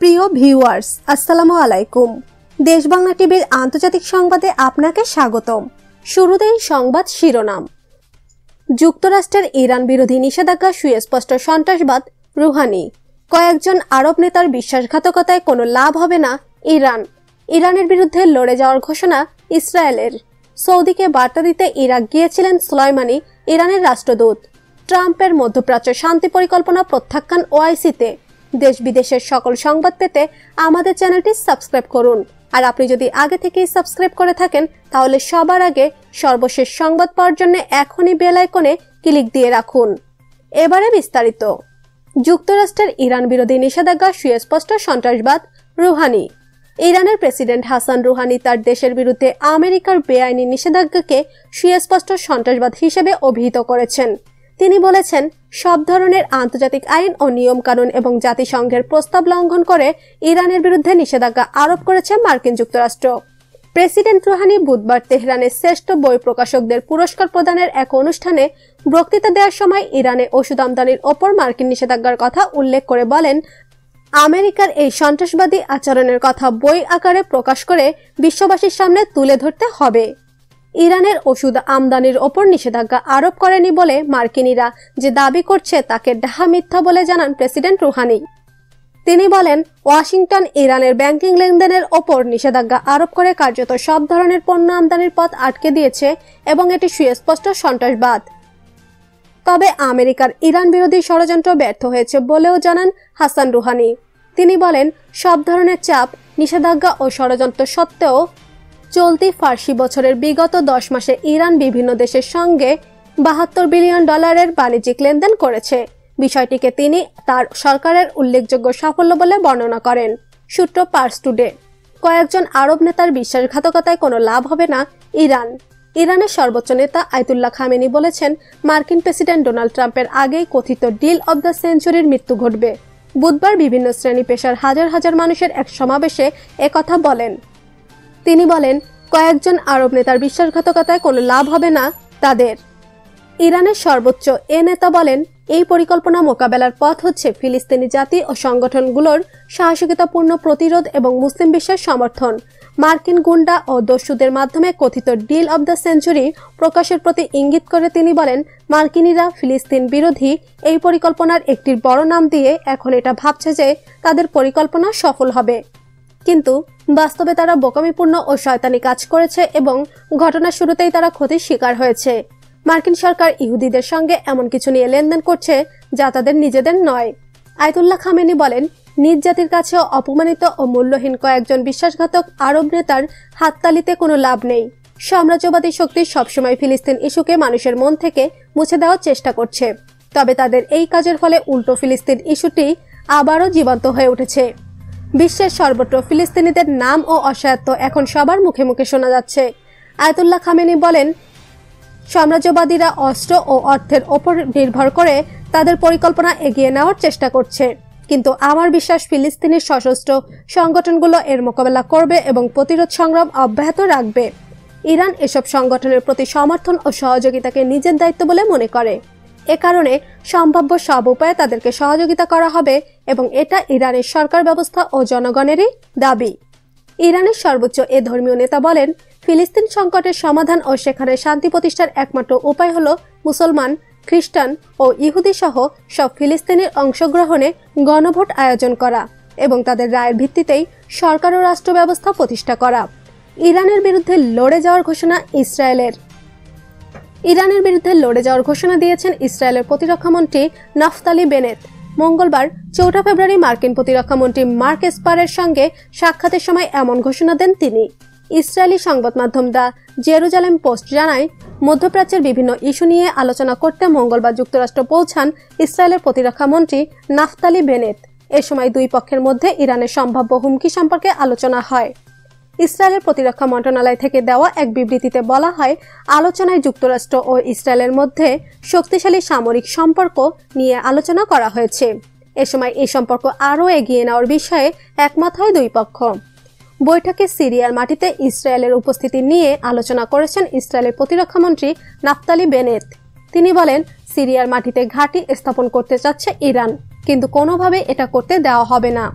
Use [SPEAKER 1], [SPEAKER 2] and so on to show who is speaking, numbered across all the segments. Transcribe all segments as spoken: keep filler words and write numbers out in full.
[SPEAKER 1] প্রিয় ভিউয়ার্স, আসসালামু আলাইকুম। দেশ বাংলা টিভির আন্তর্জাতিক সংবাদে আপনাকে স্বাগতম। শুরুতেই সংবাদ শিরোনাম। যুক্তরাষ্ট্রের ইরান বিরোধী নিষেধাজ্ঞা সুস্পষ্ট সন্ত্রাসবাদ, রুহানি। কয়েকজন আরব নেতার বিশ্বাসঘাতকতায় কোনো লাভ হবে না ইরান। ইরানের বিরুদ্ধে লড়ে যাওয়ার ঘোষণা ইসরায়েলের। সৌদিকে বার্তা দিতে ইরাক গিয়েছিলেন সুলাইমানি, ইরানের রাষ্ট্রদূত। ট্রাম্পের মধ্যপ্রাচ্য শান্তি পরিকল্পনা প্রত্যাখ্যান ওআইসিতে। দেশ বিদেশের সকল সংবাদ পেতে আমাদের চ্যানেলটি সাবস্ক্রাইব করুন। আর আপনি যদি আগে থেকেই সাবস্ক্রাইব করে থাকেন তাহলে সবার আগে সর্বশেষ সংবাদ পাওয়ার জন্য এখনই বেল আইকনে ক্লিক দিয়ে রাখুন। এবারে বিস্তারিত। যুক্তরাষ্ট্রের ইরান বিরোধী নিষেধাজ্ঞা সুস্পষ্ট সন্ত্রাসবাদ, রুহানি। ইরানের প্রেসিডেন্ট হাসান রুহানি তার দেশের বিরুদ্ধে আমেরিকার বেআইনি নিষেধাজ্ঞাকে সুস্পষ্ট সন্ত্রাসবাদ হিসেবে অভিহিত করেছেন। তিনি বলেছেন, সব ধরনের আন্তর্জাতিক আইন ও নিয়ম কানুন এবং জাতিসংঘের প্রস্তাব লঙ্ঘন করে ইরানের বিরুদ্ধে নিষেধাজ্ঞা আরোপ করেছে মার্কিন যুক্তরাষ্ট্র। প্রেসিডেন্ট রুহানি বুধবার তেহরানের শ্রেষ্ঠ বই প্রকাশকদের পুরস্কার প্রদানের এক অনুষ্ঠানে বক্তৃতা দেওয়ার সময় ইরানে ওষুধ আমদানির ওপর মার্কিন নিষেধাজ্ঞার কথা উল্লেখ করে বলেন, আমেরিকার এই সন্ত্রাসবাদী আচরণের কথা বই আকারে প্রকাশ করে বিশ্ববাসীর সামনে তুলে ধরতে হবে। ইরানের ওষুধ আমদানির ওপর নিষেধাজ্ঞা আরোপ করেনি বলে মার্কিনিরা যে দাবি করছে তাকে ডাহা মিথ্যা বলে জানান প্রেসিডেন্ট রুহানি। তিনি বলেন, ওয়াশিংটন ইরানের ব্যাংকিং লেনদেনের ওপর নিষেধাজ্ঞা আরোপ করে কার্যত সব ধরনের পণ্য আমদানির পথ আটকে দিয়েছে এবং এটি সুস্পষ্ট সন্ত্রাসবাদ। তবে আমেরিকার ইরান বিরোধী ষড়যন্ত্র ব্যর্থ হয়েছে বলেও জানান হাসান রুহানি। তিনি বলেন, সব ধরনের চাপ, নিষেধাজ্ঞা ও ষড়যন্ত্র সত্ত্বেও চলতি ফার্সি বছরের বিগত দশ মাসে ইরান বিভিন্ন দেশের সঙ্গে বাহাত্তর বিলিয়ন ডলারের বাণিজ্যিক লেনদেন করেছে। বিষয়টিকে তিনি তার সরকারের উল্লেখযোগ্য সাফল্য বলে বর্ণনা করেন। সূত্র পার্স টুডে। কয়েকজন আরব নেতার বিশ্বাসঘাতকতায় কোনো লাভ হবে না ইরান। ইরানের সর্বোচ্চ নেতা আয়াতুল্লাহ খামেনি বলেছেন, মার্কিন প্রেসিডেন্ট ডোনাল্ড ট্রাম্পের আগেই কথিত ডিল অব দ্য সেঞ্চুরির মৃত্যু ঘটবে। বুধবার বিভিন্ন শ্রেণী পেশার হাজার হাজার মানুষের এক সমাবেশে একথা বলেন। তিনি বলেন, কয়েকজন আরব নেতার বিশ্বাসঘাতকতায় কোনো লাভ হবে না তাদের। ইরানের সর্বোচ্চ এ নেতা বলেন, এই পরিকল্পনা মোকাবেলার পথ হচ্ছে ফিলিস্তিনি জাতি ও সংগঠনগুলোর সাহসিকতাপূর্ণ প্রতিরোধ এবং মুসলিম বিশ্বের সমর্থন। মার্কিন গুন্ডা ও দস্যুদের মাধ্যমে কথিত ডিল অব দ্য সেঞ্চুরি প্রকাশের প্রতি ইঙ্গিত করে তিনি বলেন, মার্কিনিরা ফিলিস্তিন বিরোধী এই পরিকল্পনার একটি বড় নাম দিয়ে এখন এটা ভাবছে যে তাদের পরিকল্পনা সফল হবে। কিন্তু বাস্তবে তারা বোকামিপূর্ণ ও শয়তানি কাজ করেছে এবং ঘটনার শুরুতেই তারা ক্ষতির শিকার হয়েছে। মার্কিন সরকার ইহুদিদের সঙ্গে এমন কিছু নিয়ে লেনদেন করছে যা তাদের নিজেদের নয়। আয়াতুল্লাহ খামেনি বলেন, নিজ জাতির কাছেও অপমানিত ও মূল্যহীন কয়েকজন বিশ্বাসঘাতক আরব নেতার হাততালিতে কোনো লাভ নেই। সাম্রাজ্যবাদী শক্তি সবসময় ফিলিস্তিন ইস্যুকে মানুষের মন থেকে মুছে দেওয়ার চেষ্টা করছে। তবে তাদের এই কাজের ফলে উল্টো ফিলিস্তিন ইস্যুটি আবারও জীবন্ত হয়ে উঠেছে। বিশ্বের সর্বত্র ফিলিস্তিনিদের নাম ও অসহায়ত্ব এখন সবার মুখে মুখে শোনা যাচ্ছে। আয়াতুল্লাহ খামেনি বলেন, সাম্রাজ্যবাদীরা অস্ত্র ও অর্থের ওপর নির্ভর করে তাদের পরিকল্পনা এগিয়ে নেওয়ার চেষ্টা করছে, কিন্তু আমার বিশ্বাস ফিলিস্তিনি সশস্ত্র সংগঠনগুলো এর মোকাবেলা করবে এবং প্রতিরোধ সংগ্রাম অব্যাহত রাখবে। ইরান এসব সংগঠনের প্রতি সমর্থন ও সহযোগিতাকে নিজের দায়িত্ব বলে মনে করে। এ কারণে সম্ভাব্য সব উপায়ে তাদেরকে সহযোগিতা করা হবে এবং এটা ইরানের সরকার ব্যবস্থা ও জনগণেরই দাবি। ইরানের সর্বোচ্চ এ ধর্মীয় নেতা বলেন, ফিলিস্তিন সংকটের সমাধান ও সেখানে শান্তি প্রতিষ্ঠার একমাত্র উপায় হল মুসলমান, খ্রিস্টান ও ইহুদি সহ সব ফিলিস্তিনির অংশগ্রহণে গণভোট আয়োজন করা এবং তাদের রায়ের ভিত্তিতেই সরকার ও রাষ্ট্র ব্যবস্থা প্রতিষ্ঠা করা। ইরানের বিরুদ্ধে লড়ে যাওয়ার ঘোষণা ইসরায়েলের। ইরানের বিরুদ্ধে লড়ে যাওয়ার ঘোষণা দিয়েছেন ইসরায়েলের প্রতিরক্ষামন্ত্রী নাফতালি বেনেত। মঙ্গলবার চৌঠা ফেব্রুয়ারি মার্কিন প্রতিরক্ষামন্ত্রী মার্ক এসপারের সঙ্গে সাক্ষাতের সময় এমন ঘোষণা দেন তিনি। ইসরায়েলি সংবাদ মাধ্যম দ্য জেরুজালেম পোস্ট জানায়, মধ্যপ্রাচ্যের বিভিন্ন ইস্যু নিয়ে আলোচনা করতে মঙ্গলবার যুক্তরাষ্ট্র পৌঁছান ইসরায়েলের প্রতিরক্ষামন্ত্রী নাফতালি বেনেত। এ সময় দুই পক্ষের মধ্যে ইরানের সম্ভাব্য হুমকি সম্পর্কে আলোচনা হয়। ইসরায়েলের প্রতিরক্ষা মন্ত্রণালয় থেকে দেওয়া এক বিবৃতিতে বলা হয়, আলোচনায় যুক্তরাষ্ট্র ও ইসরায়েলের মধ্যে শক্তিশালী সামরিক সম্পর্ক নিয়ে আলোচনা করা হয়েছে। এ সময় এই সম্পর্ক আরও এগিয়ে নেওয়ার বিষয়ে একমত হয় দুই পক্ষ। বৈঠকে সিরিয়ার মাটিতে ইসরায়েলের উপস্থিতি নিয়ে আলোচনা করেছেন ইসরায়েলের প্রতিরক্ষামন্ত্রী নাফতালি বেনেত। তিনি বলেন, সিরিয়ার মাটিতে ঘাঁটি স্থাপন করতে চাচ্ছে ইরান, কিন্তু কোনোভাবে এটা করতে দেওয়া হবে না।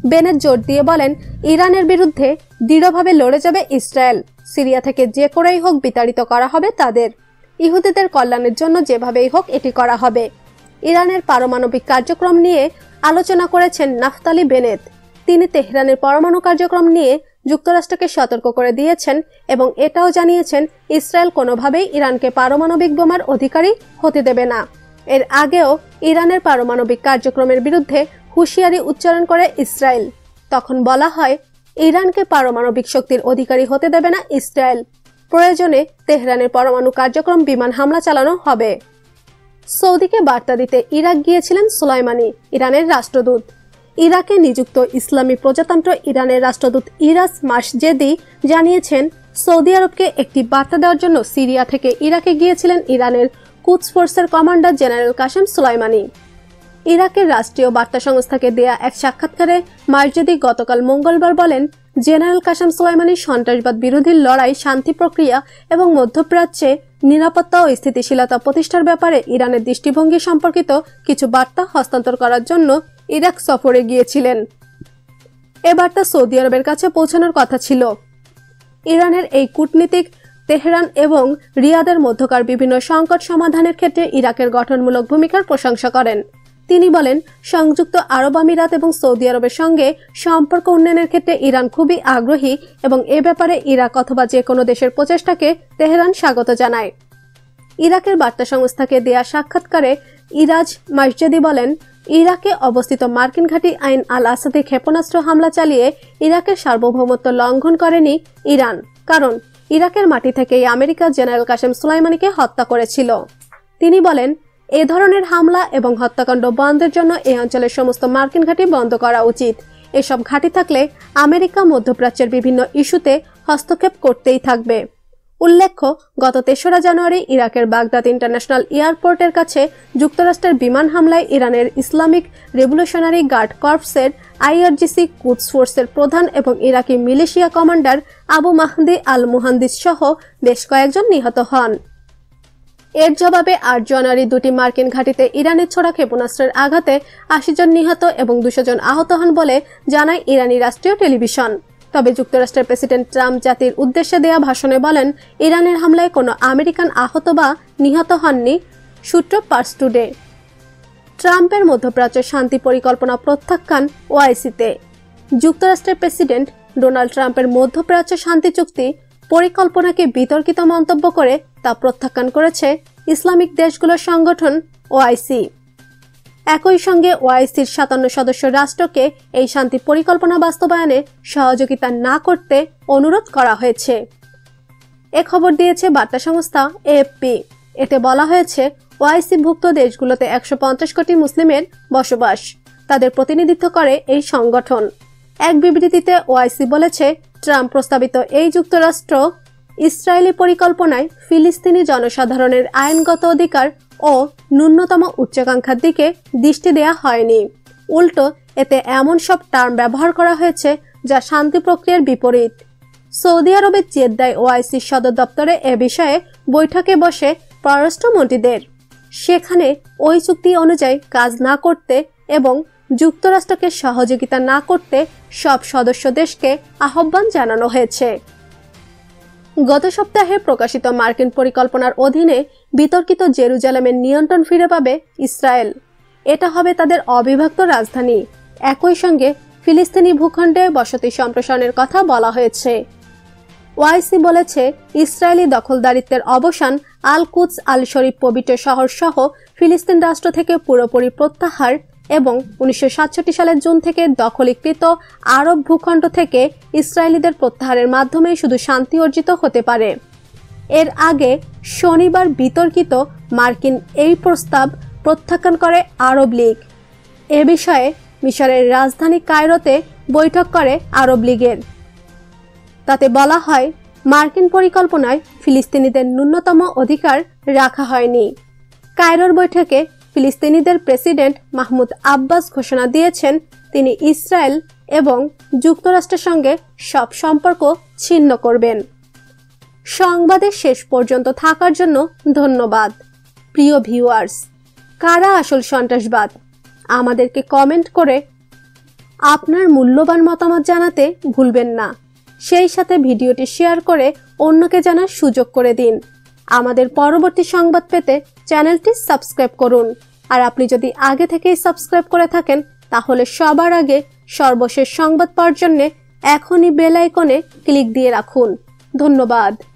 [SPEAKER 1] বেনেট জোর দিয়ে বলেন, ইরানের বিরুদ্ধে দৃঢ়ভাবে লড়ে যাবে ইসরায়েল। সিরিয়া থেকে যে করেই হোক বিতাড়িত করা হবে তাদের। ইহুদিদের কল্যাণের জন্য যেভাবেই হোক এটি করা হবে। ইরানের পারমাণবিক কার্যক্রম নিয়ে আলোচনা করেছেন নাফতালি বেনেট। তিনি তেহরানের পরমাণু কার্যক্রম নিয়ে যুক্তরাষ্ট্রকে সতর্ক করে দিয়েছেন এবং এটাও জানিয়েছেন ইসরায়েল কোনোভাবেই ইরানকে পারমাণবিক বোমার অধিকারী হতে দেবে না। এর আগেও ইরানের পারমাণবিক কার্যক্রমের বিরুদ্ধে হুঁশিয়ারি উচ্চারণ করে ইসরায়েল। তখন বলা হয়, ইরানকে পারমাণবিক শক্তির অধিকারী হতে দেবে না ইসরায়েল। প্রয়োজনে তেহরানের পরমাণু কার্যক্রম বিমান হামলা চালানো হবে। সৌদিকে বার্তা দিতে ইরাক গিয়েছিলেন সুলাইমানি, ইরানের রাষ্ট্রদূত। ইরাকে নিযুক্ত ইসলামী প্রজাতন্ত্র ইরানের রাষ্ট্রদূত ইরাস মাসজেদি জানিয়েছেন, সৌদি আরবকে একটি বার্তা দেওয়ার জন্য সিরিয়া থেকে ইরাকে গিয়েছিলেন ইরানের কুদস ফোর্সের কমান্ডার জেনারেল কাসেম সুলাইমানি। ইরাকের রাষ্ট্রীয় বার্তা সংস্থাকে দেয়া এক সাক্ষাৎকারে মাসজেদি গতকাল মঙ্গলবার বলেন, জেনারেল কাসেম সুলাইমানি সন্ত্রাসবাদ বিরোধী লড়াই, শান্তি প্রক্রিয়া এবং মধ্যপ্রাচ্যে নিরাপত্তা ও স্থিতিশীলতা প্রতিষ্ঠার ব্যাপারে ইরানের দৃষ্টিভঙ্গি সম্পর্কিত কিছু বার্তা হস্তান্তর করার জন্য ইরাক সফরে গিয়েছিলেন। এ বার্তা সৌদি আরবের কাছে পৌঁছানোর কথা ছিল। ইরানের এই কূটনীতিক তেহরান এবং রিয়াদের মধ্যকার বিভিন্ন সংকট সমাধানের ক্ষেত্রে ইরাকের গঠনমূলক ভূমিকার প্রশংসা করেন। তিনি বলেন, সংযুক্ত আরব আমিরাত এবং সৌদি আরবের সঙ্গে সম্পর্ক উন্নয়নের ক্ষেত্রে ইরান খুবই আগ্রহী এবং এ ব্যাপারে ইরাক অথবা যে কোনো দেশের প্রচেষ্টাকে তেহরান স্বাগত জানায়। ইরাকের বার্তা সংস্থাকে দেয়া সাক্ষাৎকারে ইরাজ মাসজেদি বলেন, ইরাকে অবস্থিত মার্কিন ঘাঁটি আইন আল আসাদে ক্ষেপণাস্ত্র হামলা চালিয়ে ইরাকের সার্বভৌমত্ব লঙ্ঘন করেনি ইরান, কারণ ইরাকের মাটি থেকেই আমেরিকা জেনারেল কাসেম সুলাইমানিকে হত্যা করেছিল। তিনি বলেন, এ ধরনের হামলা এবং হত্যাকাণ্ড বন্ধের জন্য এই অঞ্চলের সমস্ত মার্কিন ঘাঁটি বন্ধ করা উচিত। এসব ঘাঁটি থাকলে আমেরিকা মধ্যপ্রাচ্যের বিভিন্ন ইস্যুতে হস্তক্ষেপ করতেই থাকবে। উল্লেখ্য, গত তেসরা জানুয়ারি ইরাকের বাগদাদ ইন্টারন্যাশনাল এয়ারপোর্টের কাছে যুক্তরাষ্ট্রের বিমান হামলায় ইরানের ইসলামিক রেভলিউশনারি গার্ড কর্পসের আইআরজিসি কুদস ফোর্সের প্রধান এবং Iraqi militia commander Abu Mahdi al Muhandis সহ বেশ কয়েকজন নিহত হন। এর জবাবে আট জানুয়ারি দুটি মার্কিন ঘাঁটিতে ইরানের ছোড়া ক্ষেপণাস্ত্রের আঘাতে আশি জন নিহত এবং দুশো জন আহত হন বলে জানায় ইরানি রাষ্ট্রীয় টেলিভিশন। তবে যুক্তরাষ্ট্রের প্রেসিডেন্ট ট্রাম্প জাতির উদ্দেশ্যে দেয়া ভাষণে বলেন, ইরানের হামলায় কোনো আমেরিকান আহত বা নিহত হননি। সূত্র পার্স টুডে। ট্রাম্পের মধ্যপ্রাচ্য শান্তি পরিকল্পনা প্রত্যাখ্যান ওআইসিতে। যুক্তরাষ্ট্রের প্রেসিডেন্ট ডোনাল্ড ট্রাম্পের মধ্যপ্রাচ্য শান্তি চুক্তি পরিকল্পনাকে বিতর্কিত মন্তব্য করে তা প্রত্যাখ্যান করেছে ইসলামিক দেশগুলোর সংগঠন ওআইসি। একই সঙ্গে ওআইসির সাতান্ন সদস্য রাষ্ট্রকে এই শান্তি পরিকল্পনা বাস্তবায়নে সহযোগিতা না করতে অনুরোধ করা হয়েছে। এ খবর দিয়েছে বার্তা সংস্থা এএফপি। এতে বলা হয়েছে, ওআইসিভুক্ত দেশগুলোতে একশো পঞ্চাশ কোটি মুসলিমের বসবাস। তাদের প্রতিনিধিত্ব করে এই সংগঠন। এক বিবৃতিতে ওআইসি বলেছে, ট্রাম্প প্রস্তাবিত এই যুক্তরাষ্ট্র ইসরায়েলি পরিকল্পনায় ফিলিস্তিনি জনসাধারণের আইনগত অধিকার ও ন্যূনতম উচ্চাকাঙ্ক্ষার দিকে দৃষ্টি দেয়া হয়নি। উল্টো এতে এমন সব টার্ম ব্যবহার করা হয়েছে যা শান্তি প্রক্রিয়ার বিপরীত। সৌদি আরবের জেদ্দায় ওআইসির সদর দপ্তরে এ বিষয়ে বৈঠকে বসে পররাষ্ট্রমন্ত্রীদের। সেখানে ওই চুক্তি অনুযায়ী কাজ না করতে এবং যুক্তরাষ্ট্রকে সহযোগিতা না করতে সব সদস্য দেশকে আহ্বান জানানো হয়েছে। গত সপ্তাহে প্রকাশিত মার্কিন পরিকল্পনার অধীনে বিতর্কিত জেরুজালেমের নিয়ন্ত্রণ ফিরে পাবে ইসরায়েল। এটা হবে তাদের অবিভক্ত রাজধানী। একই সঙ্গে ফিলিস্তিনি ভূখণ্ডে বসতি সম্প্রসারণের কথা বলা হয়েছে। ওআইসি বলেছে, ইসরায়েলি দখলদারিত্বের অবসান, আল কুদস আল শরীফ পবিত্র শহর সহ ফিলিস্তিন রাষ্ট্র থেকে পুরোপুরি প্রত্যাহার এবং উনিশশো সাতষট্টি সালের জুন থেকে দখলীকৃত আরব ভূখণ্ড থেকে ইসরায়েলিদের প্রত্যাহারের মাধ্যমেই শুধু শান্তি অর্জিত হতে পারে। এর আগে শনিবার বিতর্কিত মার্কিন এই প্রস্তাব প্রত্যাখ্যান করে আরব লীগ। এ বিষয়ে মিশরের রাজধানী কায়রোতে বৈঠক করে আরব লীগের। তাতে বলা হয়, মার্কিন পরিকল্পনায় ফিলিস্তিনিদের ন্যূনতম অধিকার রাখা হয়নি। কায়রোর বৈঠকে ফিলিস্তিনিদের প্রেসিডেন্ট মাহমুদ আব্বাস ঘোষণা দিয়েছেন, তিনি ইসরায়েল এবং যুক্তরাষ্ট্রের সঙ্গে সব সম্পর্ক ছিন্ন করবেন। সংবাদের শেষ পর্যন্ত থাকার জন্য ধন্যবাদ। প্রিয় ভিউয়ার্স, কারা আসল সন্ত্রাসবাদ? আমাদেরকে কমেন্ট করে আপনার মূল্যবান মতামত জানাতে ভুলবেন না। সেই সাথে ভিডিওটি শেয়ার করে অন্যকে জানার সুযোগ করে দিন। আমাদের পরবর্তী সংবাদ পেতে চ্যানেলটি সাবস্ক্রাইব করুন। আর আপনি যদি আগে থেকেই সাবস্ক্রাইব করে থাকেন তাহলে সবার আগে সর্বশেষ সংবাদ পাওয়ার জন্য এখনই বেল আইকনে ক্লিক দিয়ে রাখুন। ধন্যবাদ।